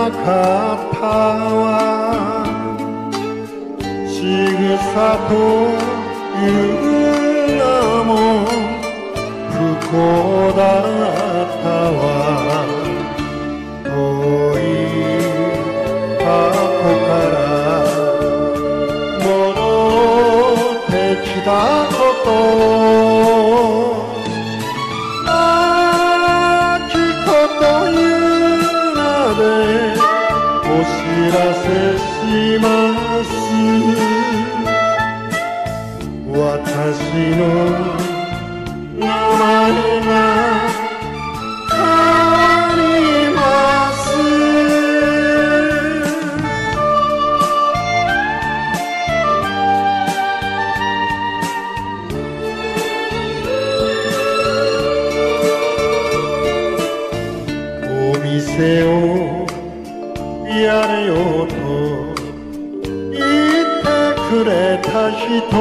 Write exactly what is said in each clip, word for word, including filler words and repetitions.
なかったわ。仕草という名も不幸だったわ。遠い過去から戻ってきたことという名でお知らせします。私の名前が変わります。店をやれよと言ってくれた人、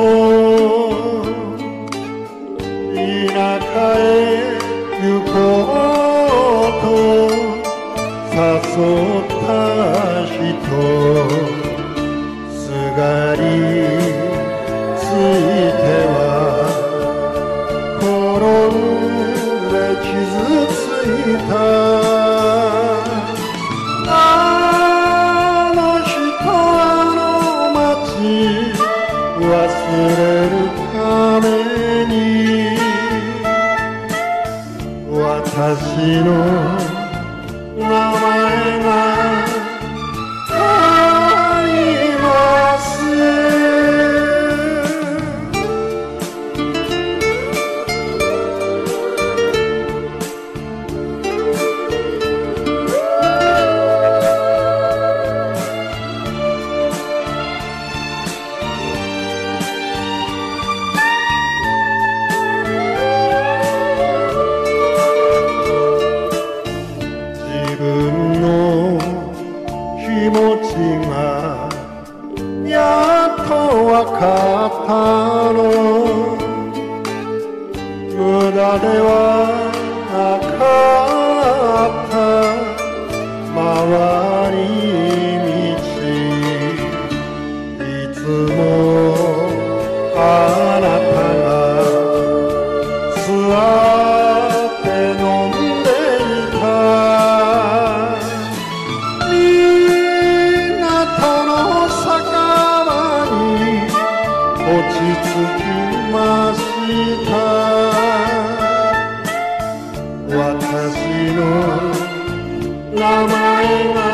田舎へ行こうと誘った人、すがりついては転んで傷ついた。忘れるために私の名前が変わります。気持ちがやっとわかったの。無駄ではなかった回り道、いつもあなたが座って飲んでいた。落ち着きました。私の名前が